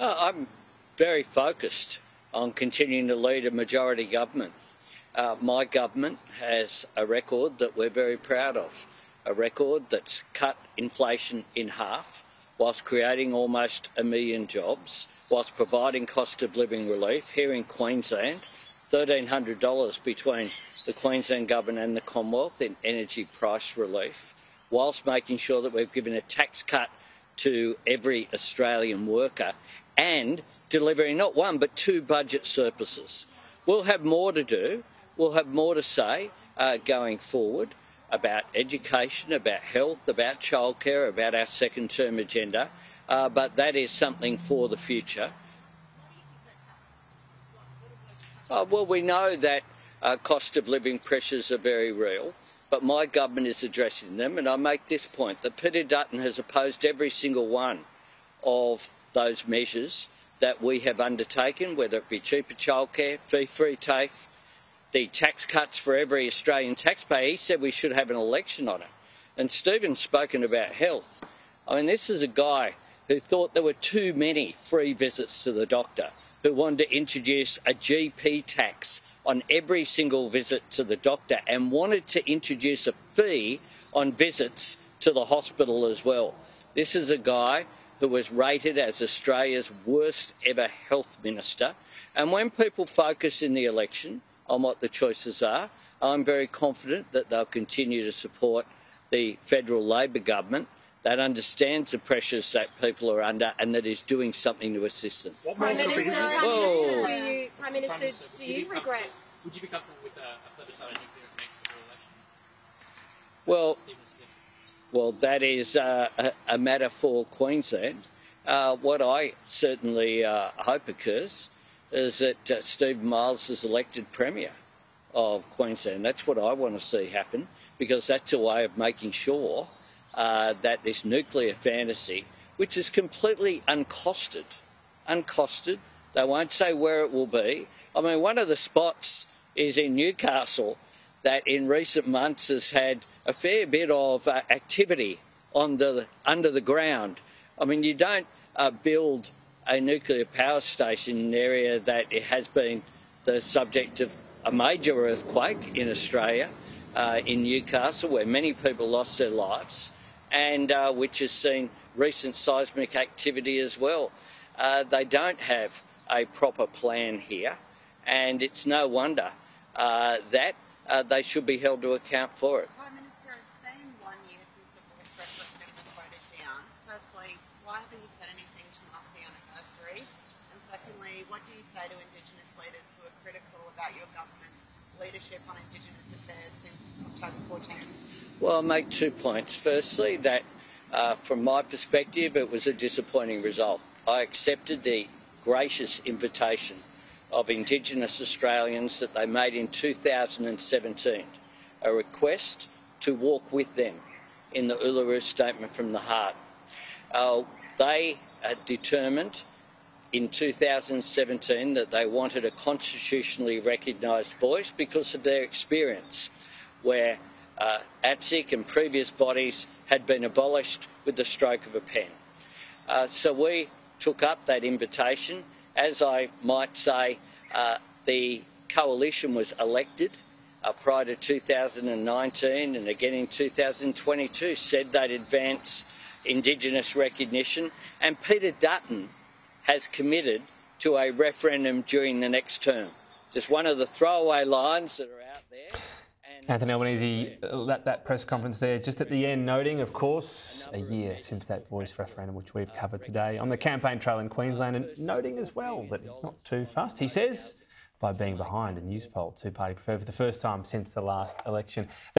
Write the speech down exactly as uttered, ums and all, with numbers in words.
Uh, I'm very focused on continuing to lead a majority government. Uh, my government has a record that we're very proud of, a record that's cut inflation in half whilst creating almost a million jobs, whilst providing cost of living relief here in Queensland, one thousand three hundred dollars between the Queensland Government and the Commonwealth in energy price relief, whilst making sure that we've given a tax cut to every Australian worker and delivering not one but two budget surpluses. We'll have more to do, we'll have more to say uh, going forward about education, about health, about childcare, about our second term agenda, uh, but that is something for the future. Uh, well, we know that uh, cost of living pressures are very real, but my government is addressing them, and I make this point, that Peter Dutton has opposed every single one of those measures that we have undertaken, whether it be cheaper childcare, fee-free TAFE, the tax cuts for every Australian taxpayer. He said we should have an election on it. And Stephen's spoken about health. I mean, this is a guy who thought there were too many free visits to the doctor, who wanted to introduce a G P tax on every single visit to the doctor and wanted to introduce a fee on visits to the hospital as well. This is a guy who was rated as Australia's worst ever health minister. And when people focus in the election on what the choices are, I'm very confident that they'll continue to support the federal Labor government that understands the pressures that people are under and that is doing something to assist them. Prime Minister, Whoa. do you, Prime Minister, Prime Minister do you regret? Would you be comfortable with a, a plebiscite on nuclear next federal election? Well, well, that is uh, a, a matter for Queensland. Uh, what I certainly uh, hope occurs is that uh, Stephen Miles is elected Premier of Queensland. That's what I want to see happen, because that's a way of making sure uh, that this nuclear fantasy, which is completely uncosted, uncosted, they won't say where it will be. I mean, one of the spots is in Newcastle that in recent months has had a fair bit of uh, activity on the, under the ground. I mean, you don't uh, build a nuclear power station in an area that it has been the subject of a major earthquake in Australia, uh, in Newcastle, where many people lost their lives, and uh, which has seen recent seismic activity as well. Uh, they don't have a proper plan here, and it's no wonder uh, that uh, they should be held to account for it. Prime Minister, it's been one year since the voice referendum was voted down. Firstly, why haven't you said anything to mark the anniversary? And secondly, what do you say to Indigenous leaders who are critical about your government's leadership on Indigenous affairs since October fourteenth? Well, I'll make two points. Firstly, that uh, from my perspective, it was a disappointing result. I accepted the gracious invitation of Indigenous Australians that they made in two thousand seventeen, a request to walk with them in the Uluru Statement from the Heart. Uh, they uh, determined in two thousand seventeen that they wanted a constitutionally recognised voice because of their experience, where uh, A T S I C and previous bodies had been abolished with the stroke of a pen. Uh, so we took up that invitation. As I might say, uh, the coalition was elected uh, prior to two thousand nineteen and again in two thousand twenty-two, said they'd advance Indigenous recognition, and Peter Dutton has committed to a referendum during the next term. Just one of the throwaway lines that are out there. Anthony Albanese, that, that press conference there, just at the end, noting, of course, a year since that voice referendum, which we've covered today, on the campaign trail in Queensland, and noting as well that he's not too fast, he says, by being behind a news poll, two-party preferred for the first time since the last election.